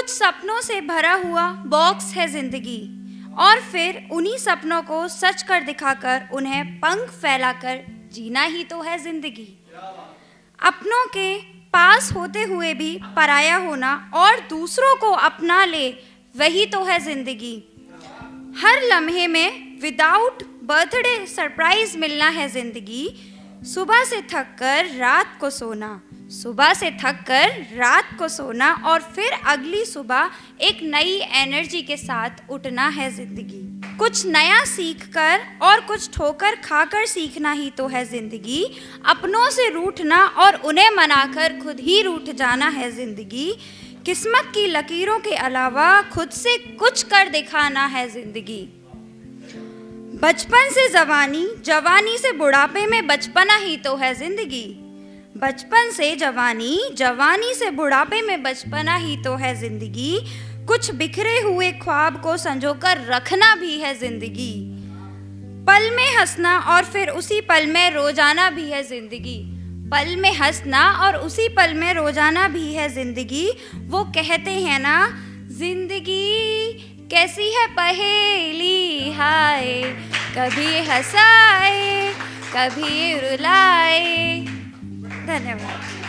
कुछ सपनों से भरा हुआ बॉक्स है जिंदगी, और फिर उन्हीं सपनों को सच कर दिखाकर उन्हें पंख फैलाकर जीना ही तो है जिंदगी। अपनों के पास होते हुए भी पराया होना और दूसरों को अपना ले, वही तो है जिंदगी। हर लम्हे में विदाउट बर्थडे सरप्राइज मिलना है जिंदगी। सुबह से थक कर रात को सोना, सुबह से थक कर रात को सोना, और फिर अगली सुबह एक नई एनर्जी के साथ उठना है जिंदगी। कुछ नया सीखकर और कुछ ठोकर खाकर सीखना ही तो है जिंदगी। अपनों से रूठना और उन्हें मनाकर खुद ही रूठ जाना है जिंदगी। किस्मत की लकीरों के अलावा खुद से कुछ कर दिखाना है जिंदगी। बचपन से जवानी, जवानी से बुढ़ापे में बचपना ही तो है जिंदगी। बचपन से जवानी, जवानी से बुढ़ापे में बचपना ही तो है जिंदगी। कुछ बिखरे हुए ख्वाब को संजोकर रखना भी है जिंदगी। पल में हंसना और फिर उसी पल में रो जाना भी है जिंदगी। पल में हंसना और उसी पल में रो जाना भी है जिंदगी। वो कहते हैं ना, जिंदगी कैसी है पहेली, हाय कभी हंसाए कभी रुलाए। धन्यवाद।